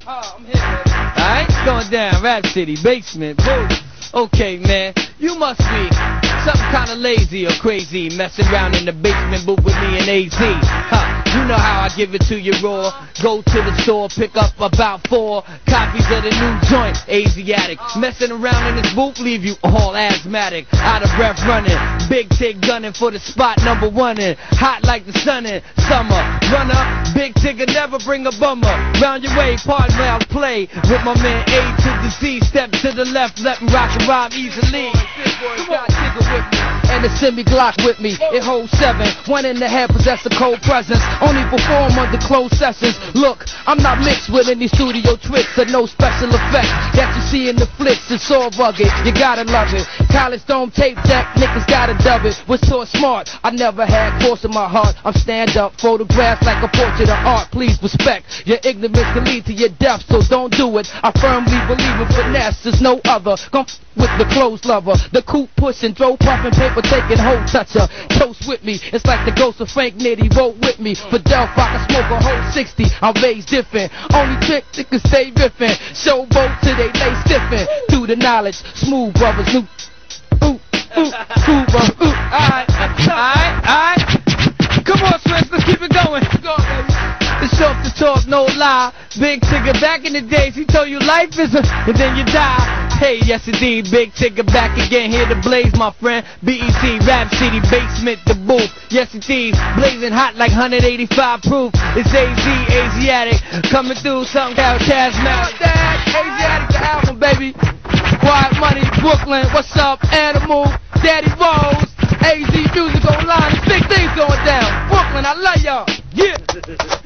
I'm here, baby. Alright, it's going down. Rap City, basement, boom. Okay, man, you must be something kind of lazy or crazy, messing around in the basement booth with me and AZ. You know how I give it to you raw. Go to the store, pick up about 4 copies of the new joint, Asiatic. Messing around in this booth, leave you all asthmatic, out of breath running. Big Tig gunning for the spot number 1 in. Hot like the sun in summer. Run up, Big Tig never bring a bummer. Round your way, part mouth play with my man A to the Z. Step to the left, let me rock and rhyme easily. Got Tigger with me, and a semi-Glock with me. It holds 7, 1 in the head, possess a cold presence. Only perform under closed sessions. Look, I'm not mixed with any studio tricks or no special effects that you see in the flicks. It's all rugged, you gotta love it. College Dome tape deck, niggas gotta dub it. Was so smart, I never had force in my heart. I'm stand up, photographs like a portrait of art. Please respect, your ignorance can lead to your death, so don't do it. I firmly believe in finesse, there's no other. Come with the clothes lover, the coupe pushing, throw puffin' paper taking whole toucher. Toast with me, it's like the ghost of Frank Nitty wrote with me. For Delph, I can smoke a whole 60, I'm raised different. Only trick that can stay riffin', showboat till they lay stiffin'. Through the knowledge, smooth brothers, cool brothers, alright. Come on, Swiss, let's keep it going. Go, baby. It's off the talk, no lie. Big Tigger back in the days, he told you life is a, and then you die. Hey, yes indeed, Big Tigger back again, here to blaze, my friend. BET, Rap City, basement, the booth. Yes indeed, blazing hot like 185 proof. It's AZ, Asiatic, coming through something called Kazmatic. Asiatic, the album, baby. Quiet Money, Brooklyn, what's up, Animal, Daddy Rose, AZ Music online, there's big things going down. Brooklyn, I love y'all. Yeah.